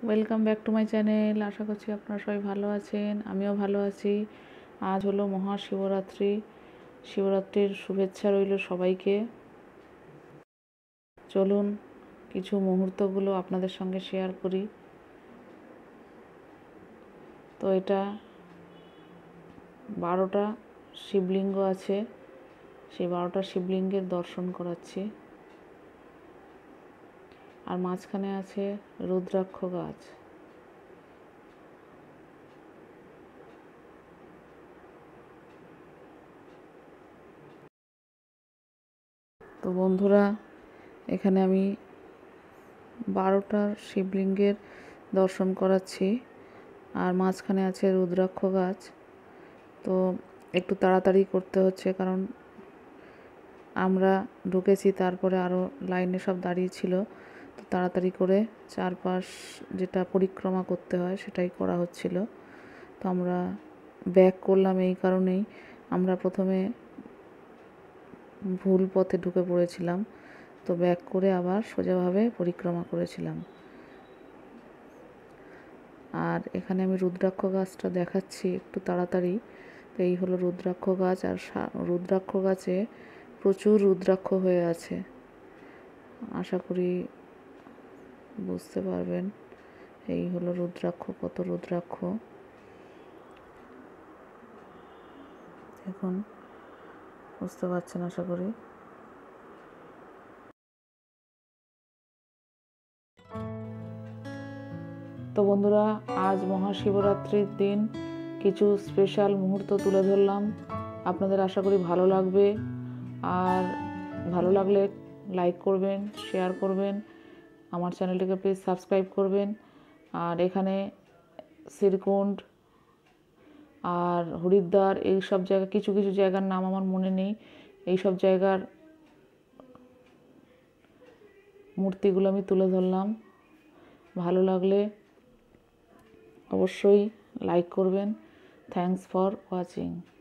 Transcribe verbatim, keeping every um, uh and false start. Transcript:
Welcome back to my channel. আশা করছি আপনারা সবাই ভালো আছেন, আমিও ভালো আছি। আজ হলো মহাশিবরাত্রি। শিবরাত্রির শুভেচ্ছা রইল সবাইকে। চলুন কিছু মুহূর্তগুলো আপনাদের সঙ্গে শেয়ার করি। তো এটা বারোটা শিবলিঙ্গ আছে, সেই বারোটা শিবলিঙ্গের দর্শন করাচ্ছি। আর মাঝখানে আছে রুদ্রাক্ষ গাছ। তো বন্ধুরা, এখানে আমি বারোটা শিবলিঙ্গের দর্শন করাচ্ছি আর মাঝখানে আছে রুদ্রাক্ষ গাছ। তো একটু তাড়াতাড়ি করতে হচ্ছে, কারণ আমরা ঢুকেছি, তারপরে আরও লাইনে সব দাঁড়িয়ে ছিল। তো তাড়াতাড়ি করে চারপাশ যেটা পরিক্রমা করতে হয় সেটাই করা হচ্ছিল। তো আমরা ব্যাক করলাম এই কারণেই, আমরা প্রথমে ভুল পথে ঢুকে পড়েছিলাম। তো ব্যাক করে আবার সোজাভাবে পরিক্রমা করেছিলাম। আর এখানে আমি রুদ্রাক্ষ গাছটা দেখাচ্ছি একটু তাড়াতাড়ি। তো এই হলো রুদ্রাক্ষ গাছ, আর রুদ্রাক্ষ গাছে প্রচুর রুদ্রাক্ষ হয়ে আছে। আশা করি বুঝতে পারবেন। এই হলো রুদ্রাক্ষ, কত রুদ্রাক্ষ দেখুন, বুঝতে পারছেন আশা করি। তো বন্ধুরা, আজ মহাশিবরাত্রির দিন কিছু স্পেশাল মুহূর্ত তুলে ধরলাম। আপনাদের আশা করি ভালো লাগবে। আর ভালো লাগলে লাইক করবেন, শেয়ার করবেন, আমার চ্যানেলটিকে প্লিজ সাবস্ক্রাইব করবেন। আর এখানে শ্রীকুণ্ড আর হরিদ্বার এই সব জায়গা, কিছু কিছু জায়গার নাম আমার মনে নেই, এই সব জায়গার মূর্তিগুলো আমি তুলে ধরলাম। ভালো লাগলে অবশ্যই লাইক করবেন। Thanks for watching.